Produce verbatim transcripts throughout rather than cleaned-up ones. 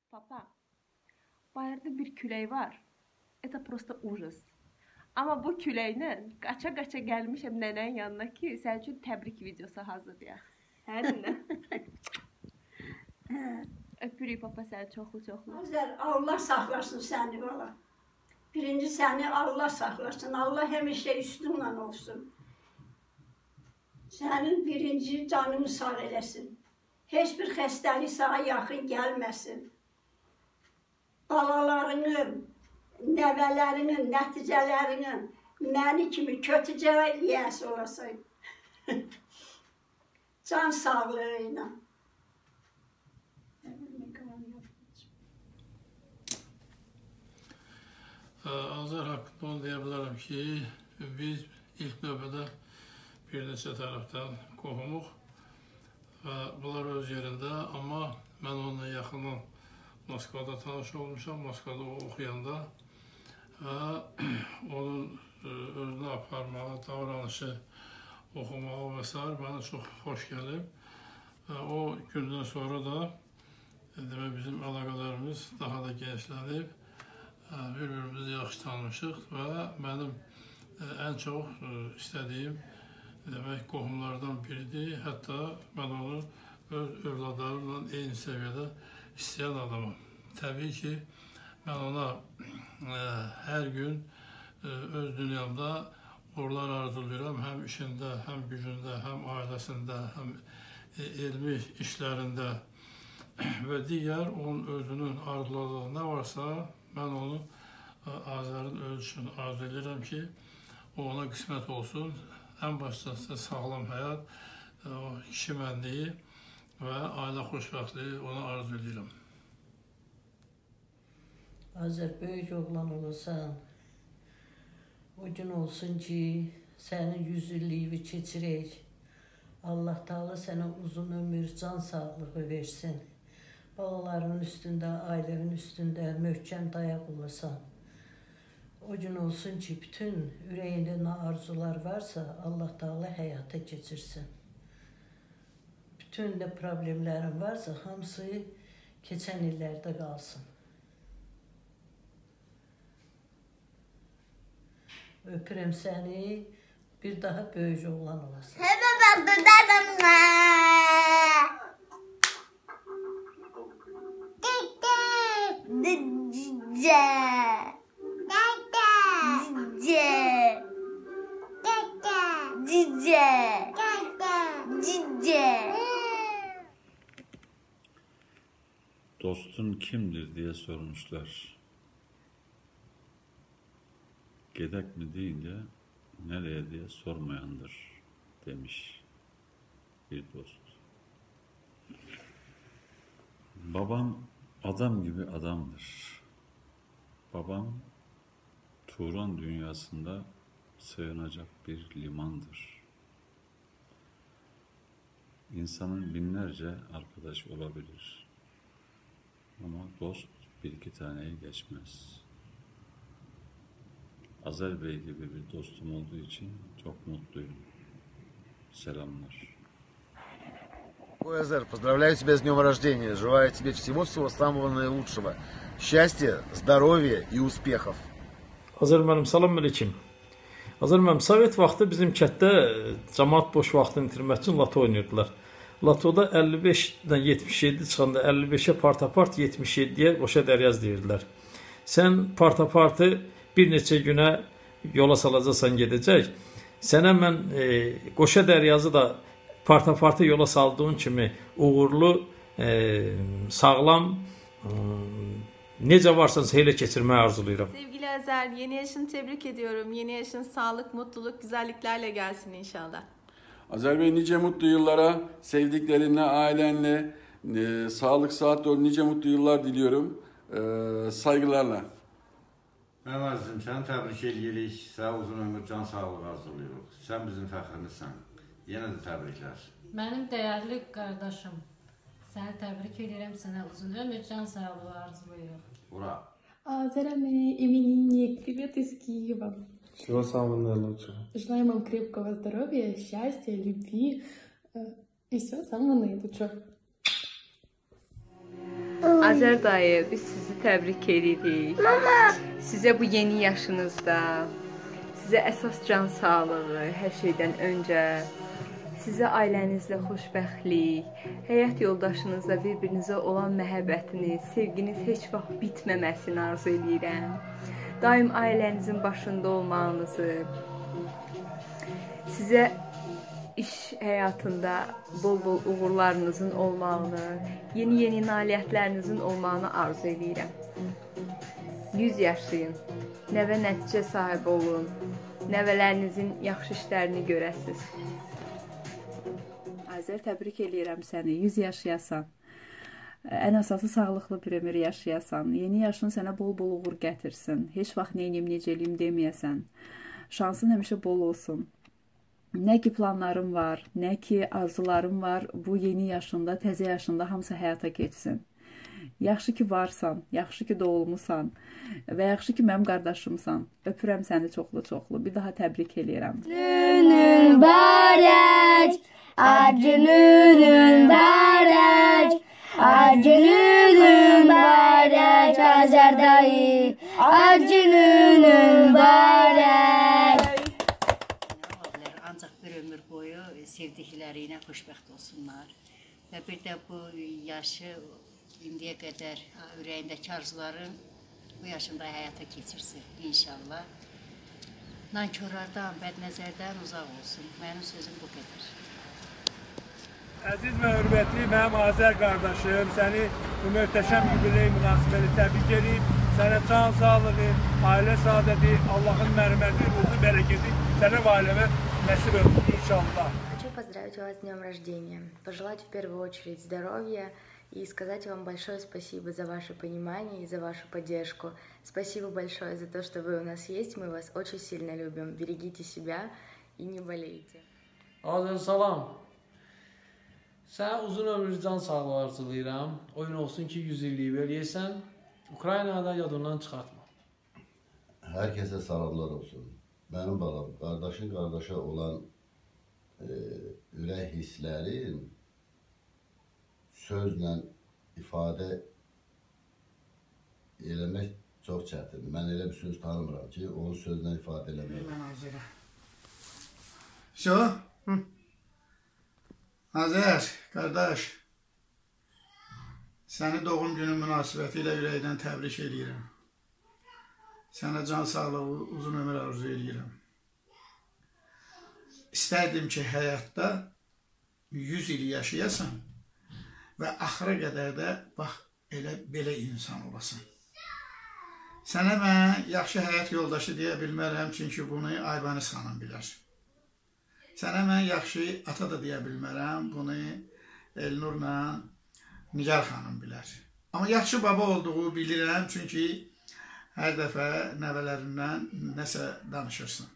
Papa, bayırda bir külək var. Это просто ужас. Amma bu küləklə qaça-qaça gəlmişəm nənənin yanına ki, sənin üçün təbrik videosu hazırlayaq. Hə, nənə? Öpürük papa səni çoxlu-çoxlu. Azər, Allah saxlasın səni bala. Birinci səni Allah saxlasın. Allah həmişə üstünlə olsun. Sənin birinci canını sağ eləsin. Heç bir xəstəlik sana yaxın gəlməsin. Balalarının, nəvələrinin, nəticələrinin məni kimi kötücə eləyəsi olasın. Can sağlığı ilə. Azər haqqında onu deyə bilərəm ki, biz ilk növbədə bir neçə tərəfdən qohumuq və bunlar öz yerində, amma mən onunla yaxından Moskvada tanış olmuşam, Moskvada o oxuyanda və onun özünü aparmağı, davranışı, oxumağı və s. mənə çox xoş gəlib və o gündən sonra da demək, bizim əlaqələrimiz daha da genişlənib, bir-birimizi yaxşı tanımışıq və mənim ən çox istədiyim demək, qohumlardan biridir. Hətta mən onu öz övladlarımla eyni səviyyədə istəyən adamım. Təbii ki, mən ona ə, hər gün ə, öz dünyamda uğurlar arzulayıram. Həm işində, həm gücündə, həm ailəsində, həm elmi işlərində və digər onun özünün arzuladığı nə varsa, mən onu Azərin özü üçün arzu edirəm ki, o ona qismət olsun. Ən başda sağlam həyat, o kişi mənliyi və ailə xoşbəxtliyi ona arzu edirəm. Azər, böyük oğlan olasan, o gün olsun ki, sənin yüz illiyi keçirək. Allah Taala sənə uzun ömür, can sağlığı versin. Balaların üstündə, ailənin üstündə möhkəm dayaq olasan. O gün olsun ki, bütün ürəyində nə arzular varsa, Allah Taala həyata keçirsin. Bütün də problemlərin varsa, hamısı keçən illərdə qalsın. Öpürəm səni, bir daha böyük oğlan olasın. Dostun kimdir diye sormuşlar. Gedek mi deyince nereye diye sormayandır demiş bir dost. Babam adam gibi adamdır. Babam Turan dünyasında sığınacak bir limandır. İnsanın binlerce arkadaş olabilir. Ama dost bir iki taneyi geçmez. Azer Bey gibi bir dostum olduğu için çok mutluyum. Selamlar. Ой, Азер, поздравляю тебя с днем рождения. Желаю тебе всего-всего самого наилучшего. Счастья, здоровья и успехов. Azər mənim, salam əleykum. Azər mənim, Sovet vaxtı bizim kətdə cəmaat boş vaxtını itirmək üçün lato oynayırdılar. Latoda əlli beşdən yetmiş yeddi çıxanda əlli beşə partapart, yetmiş yeddiyə qoşa dəryaz deyirdilər. Sən partapartı bir neçə günə yola salacaqsan gedəcək. Sənə mən e, qoşa dəryazı da partapartı yola saldığın kimi uğurlu, e, sağlam, e, necə varsanız elə keçirməyi arzulayıram. Sevgili Azer, yeni yaşını tebrik ediyorum. Yeni yaşın sağlık, mutluluk, güzelliklerle gelsin inşallah. Azer Bey, nice mutlu yıllara, sevdiklerinle, ailenle, e, sağlık, sıhhat dolu nice mutlu yıllar diliyorum. E, saygılarla. Mən azizim, səni təbrik edirik, sənə uzun ömür, can sağlığı arzulayırıq. Sən bizim fəxrimizsən. Yenə də təbriklər. Mənim dəyərli qardaşım, səni təbrik edirəm, sənə uzun ömür, can sağlığı arzulayırıq. Ura! Азера, именинник, привет из Киева. Всего самого наилучшего. Желаем вам крепкого здоровья, счастья, любви и всего самого наилучшего. Azər dayı, biz sizi təbrik edirik. Sizə bu yeni yaşınızda, sizə əsas can sağlığı, hər şeydən öncə, sizə ailənizlə xoşbəxtlik, həyat yoldaşınızla bir-birinizə olan məhəbbətiniz, sevginiz heç vaxt bitməməsini arzu edirəm. Daim ailənizin başında olmağınızı, sizə iş həyatında bol-bol uğurlarınızın olmağını, yeni-yeni nailiyyətlərinizin olmağını arzu edirəm. yüz yaşayın, nəvə nəticə sahibi olun, nəvələrinizin yaxşı işlərini görəsiniz. Azər, təbrik eləyirəm səni, yüz yaşayasan. Ən əsası sağlıqlı bir ömür yaşayasan. Yeni yaşın sənə bol-bol uğur gətirsin. Heç vaxt neyim, necə eləyim deməyəsən. Şansın həmişə bol olsun. Nə ki planlarım var, nə ki arzularım var, bu yeni yaşında, təzə yaşında hamısı həyata keçsin. Yaxşı ki varsan, yaxşı ki doğulmusan və yaxşı ki mənim qardaşımsan. Öpürəm səni çoxlu-çoxlu. Bir daha təbrik eləyirəm. Günün bərək, günün bərək, günün bərək, Azər dayı, günün bərək. Sevdikləri ilə xoşbəxt olsunlar və bir də bu yaşı indiyə qədər ürəyindəki arzuların bu yaşında həyata keçirsin inşallah. Nankörlərdən, bədnəzərdən uzaq olsun. Mənim sözüm bu qədər. Əziz və hörmətli mənim Azər qardaşım, səni bu möhtəşəm yubiley münasibəti təbrik edib, sənə can sağlığı, ailə saadəti, Allahın mərhəməti, ruzu, bərəkəti sənə və ailəmə nəsib olsun inşallah. Хочу поздравить вас с днем рождения, пожелать в первую очередь здоровья и сказать вам большое спасибо за ваше понимание и за вашу поддержку. Спасибо большое за то, что вы у нас есть, мы вас очень сильно любим. Берегите себя и не болейте. Azər, salam. Sənə uzun ömür can sağlığı arzulayıram. Oyun olsun ki yüz illiyi böləyəsən. Ukraynada yadından çıxartma. Herkese salamlar olsun. Benim balam, kardeşin kardeşe olan e, ürək hisslərin sözlə ifadə eləmək çox çətindir. Mən elə bir söz tanımıram ki, onu sözlə ifadə eləmək. Mən Azərə. Şo? Hı. Azər, qardaş, səni doğum günün münasibəti ilə ürəkdən təbrik edirəm. Sənə can sağlığı, uzun ömür arzu edirəm. İstərdim ki, həyatda yüz il yaşayasan və axıra qədər də bax, elə belə insan olasan. Sənə mən yaxşı həyat yoldaşı deyə bilmərəm, çünki bunu Aybəniz xanım bilər. Sənə mən yaxşı ata da deyə bilmərəm, bunu Elnurla Nigar xanım bilər. Amma yaxşı baba olduğu bilirəm, çünki hər dəfə nəvələrindən nəsə danışırsın.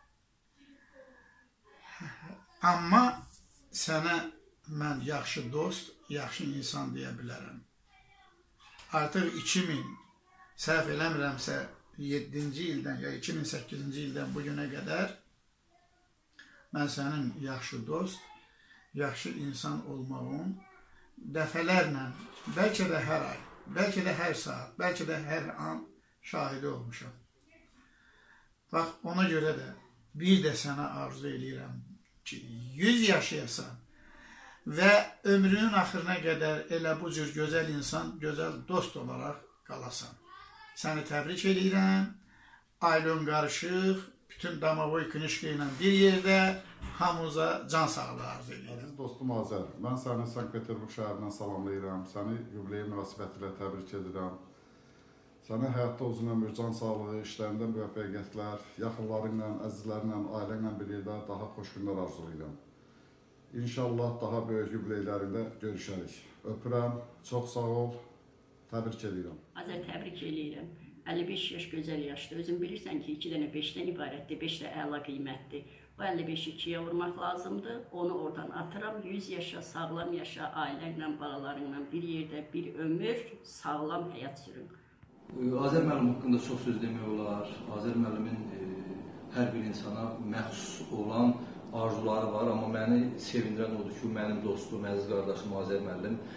Amma sənə mən yaxşı dost, yaxşı insan deyə bilərəm. Artıq iki min, səhv eləmirəmsə, yeddinci ildən ya iki min səkkizinci ildən bugünə qədər mən sənin yaxşı dost, yaxşı insan olmağın dəfələrlə, bəlkə də hər ay, bəlkə də hər saat, bəlkə də hər an şahidi olmuşam. Bax, ona görə də bir də sənə arzu edirəm ki, yüz yaşayasan və ömrünün axırına qədər elə bu cür gözəl insan, gözəl dost olaraq qalasan. Səni təbrik edirəm, ailən qarışıq, bütün Damovoy Knişka ilə bir yerdə hamımıza can sağlığı arzu edirəm. Əziz dostum Azər, mən səni Sankt-Peterburg şəhərindən salamlayıram, səni yubiley münasibəti ilə təbrik edirəm. Sənə həyatda uzun ömür, can sağlığı, işlərində müvəffəqiyyətlər, yaxınlarınla, əzizlərlə, ailənlə bir yerdə daha xoş günlər arzulayıram. İnşallah daha böyük yubileylərində görüşərik. Öpürəm, çox sağ ol, təbrik edirəm. Azər, təbrik edirəm. əlli beş yaş gözəl yaşdır. Özün bilirsən ki, iki dənə beşdən ibarətdir, beş də əla qiymətdir. Bu əlli beşi ikiyə vurmaq lazımdır, onu oradan atıram. yüz yaşa, sağlam yaşa, ailənlə, balalarınla bir yerdə bir ömür, sağlam həyat sürün. Azər müəllim haqqında çox söz demək olar. Azər müəllimin e, hər bir insana məxsus olan arzuları var, amma məni sevindirən odur ki, mənim dostum, əziz qardaşım Azər müəllim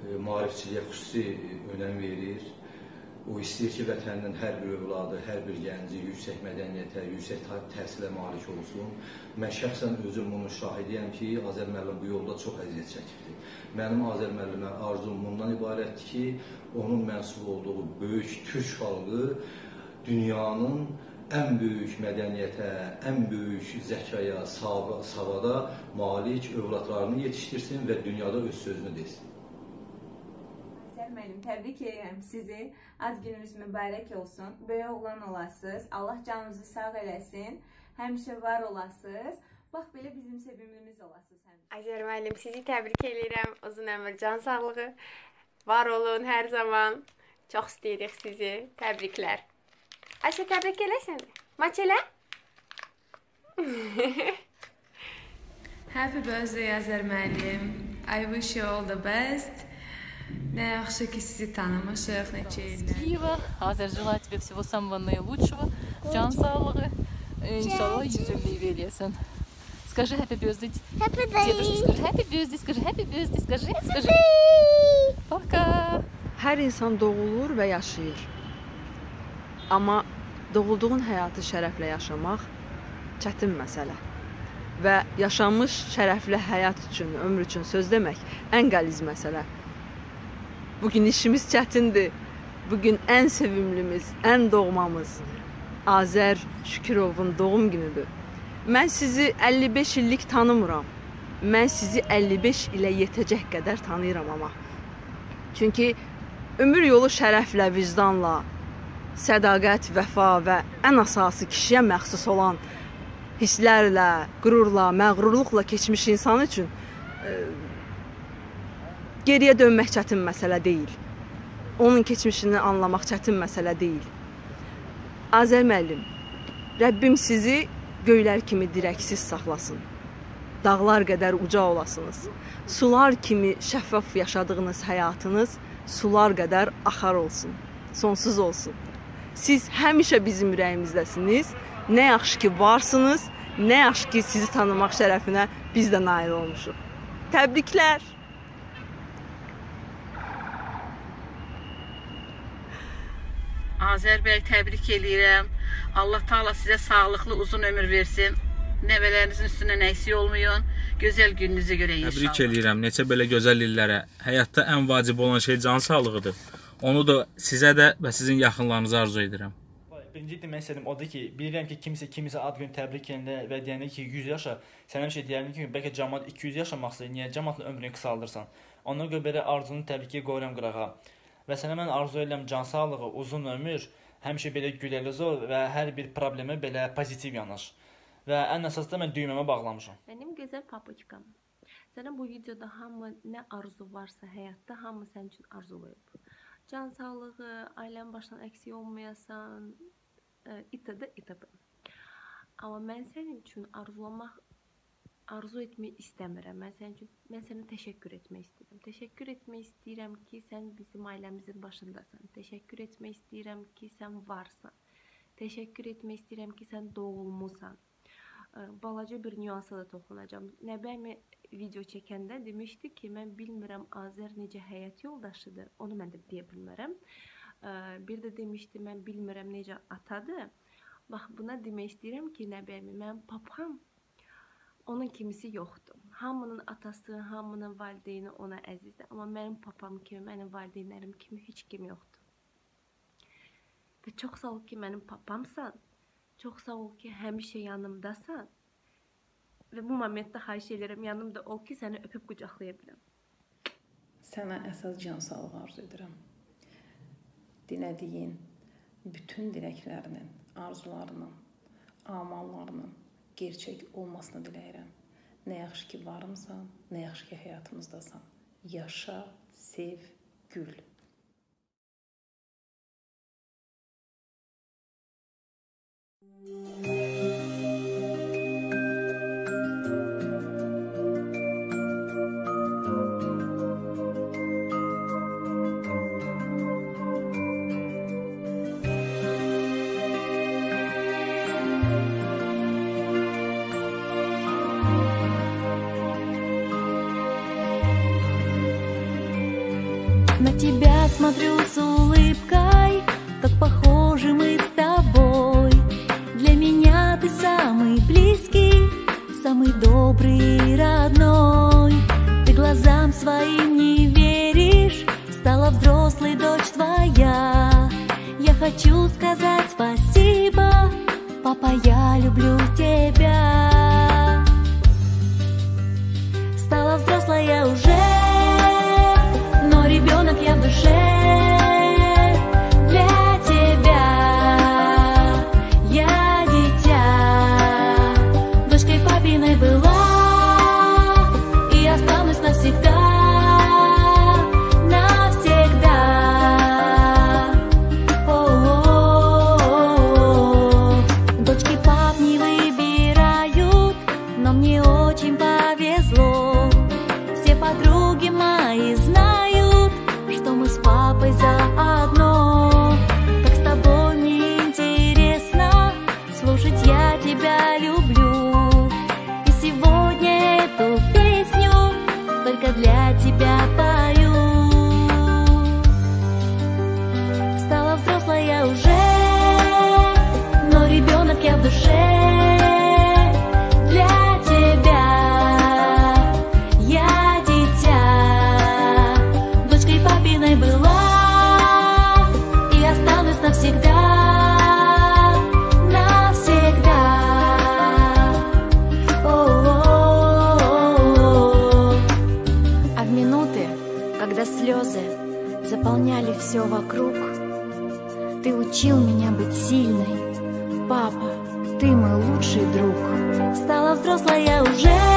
maarifçiliyə xüsusi önəm verir. O istəyir ki, vətəninin hər bir övladı, hər bir gənci yüksək mədəniyyətə, yüksək təhsilə malik olsun. Mən şəxsən özüm bunun şahidiyəm ki, Azər müəllim bu yolda çox əziyyət çəkibdir. Mənim Azər müəllimə arzum bundan ibarətdir ki, onun mənsub olduğu böyük türk xalqı dünyanın ən böyük mədəniyyətə, ən böyük zəkaya, savada malik övladlarını yetişdirsin və dünyada öz sözünü desin. Müəllim, təbrik edirəm sizi. Ad gününüz mübarək olsun. Böyük oğlan olasınız. Allah canınızı sağ eləsin. Həmişə var olasınız. Bax, belə bizim sevimlimiz olasınız həmişə. Azər müəllim, sizi təbrik edirəm. Uzun ömür, can sağlığı. Var olun hər zaman. Çox istəyirik sizi. Təbriklər. Ayşə, təbrik eləsən. Maç elə. Happy birthday Azər müəllim. I wish you all the best. Nə yaxşı ki, sizi tanımışıq, neçə illər. Спасибо. Азер, желаю тебе всего самого наилучшего. Can sağlığı. İnşallah yüzünü verəsən. Скажи happy birthday. Happy birthday. Скажи happy birthday. Скажи happy birthday. Скажи, скажи. Пока. Hər insan doğulur və yaşayır. Amma doğulduğun həyatı şərəflə yaşamaq çətin məsələ. Və yaşanmış şərəfli həyat üçün, ömür üçün söz demək ən qəliz məsələ. Bugün işimiz çətindir. Bugün ən sevimlimiz, ən doğmamız Azər Şükürovun doğum günüdür. Mən sizi əlli beş illik tanımıram. Mən sizi əlli beş ilə yetəcək qədər tanıyıram amma. Çünki ömür yolu şərəflə, vicdanla, sədaqət, vəfa və ən əsası kişiyə məxsus olan hisslərlə, qürurla, məğrurluqla keçmiş insan üçün e, geriyə dönmək çətin məsələ deyil. Onun keçmişini anlamaq çətin məsələ deyil. Azər müəllim, Rəbbim sizi göylər kimi dirəksiz saxlasın. Dağlar qədər uca olasınız. Sular kimi şəffaf yaşadığınız həyatınız sular qədər axar olsun, sonsuz olsun. Siz həmişə bizim ürəyimizdəsiniz. Nə yaxşı ki varsınız, nə yaxşı ki sizi tanımaq şərəfinə biz də nail olmuşuq. Təbriklər. Azər bəy, təbrik edirəm. Allah Taala sizə sağlıqlı uzun ömür versin. Nəvələrinizin üstünə nəksik olmayın. Gözəl gününüzə görə inşallah. Təbrik edirəm. Neçə belə gözəl illərə. Həyatda ən vacib olan şey can sağlığıdır. Onu da sizə də və sizin yaxınlarınıza arzu edirəm. Birinci demək istədim odur ki, bilirəm ki, kimsə kimisə ad günü təbrik edəndə və deyəndə ki, yüz yaşa, sənə bir şey deyərdim ki, bəlkə cəmaət iki yüz yaşamaqsa, niyə cəmaatın ömrünü qısaldırsan? Ona görə belə arzunu təbii ki, qoyuram qırağa. Və sənə mən arzu edirəm can sağlığı, uzun ömür, həmişə belə güləliz ol və hər bir problemə belə pozitiv yanaş. Və ən əsasda mən düyməmə bağlamışam. Mənim gözəl papuçkam. Sənə bu videoda hamı nə arzu varsa həyatda, hamı sənin üçün arzulayıb. Can sağlığı, ailən başdan əksik olmayasan, itd. itd. Amma mən sənin üçün arzulamaq, arzu etmək istəmirəm. Mən sənin üçün, mən sənə təşəkkür etmək istəyirəm. Təşəkkür etmək istəyirəm ki, sən bizim ailəmizin başındasan. Təşəkkür etmək istəyirəm ki, sən varsan. Təşəkkür etmək istəyirəm ki, sən doğulmusan. Balaca bir nüansa da toxunacağım. Nəbəmi video çəkəndə demişdi ki, mən bilmirəm Azər necə həyat yoldaşıdır. Onu mən də deyə bilmərəm. Bir də demişdi, mən bilmirəm necə atadır. Bax, buna demək istəyirəm ki, nəbəmi, mən papam onun kimisi yoxdur. Hamının atası, hamının valideyni ona əzizdir. Amma mənim papam kimi, mənim valideynlərim kimi heç kim yoxdur. Və çox sağ ol ki, mənim papamsan. Çox sağ ol ki, həmişə yanımdasan. Və bu momentdə xahiş edirəm, yanımda ol ki, səni öpüb qucaqlaya biləm. Sənə əsas can sağlığı arzu edirəm. Dilədiyin bütün diləklərinin, arzularının, amallarının gerçək olmasını diləyirəm. Nə yaxşı ki varımsan, nə yaxşı ki həyatımızdasan. Yaşa, sev, gül. На тебя смотрю с улыбкой, как похожи мы с тобой. Для меня ты самый близкий, самый добрый и родной. Ты глазам своим не веришь, стала взрослой дочь твоя. Я хочу сказать спасибо, папа, я люблю тебя. Стала взрослая уже, но ребенок я в душе. Для тебя я дитя, дочкой папиной была и останусь навсегда. Подруги мои знают, что мы с папой заодно. Как с тобой мне интересно слушать, я тебя люблю. И сегодня эту песню только для тебя пою. Стала взрослая уже, но ребенок я в душе. Навсегда, навсегда. О-о-о-о-о. А в минуты, когда слезы заполняли все вокруг, ты учил меня быть сильной. Папа, ты мой лучший друг. Стала взрослая уже,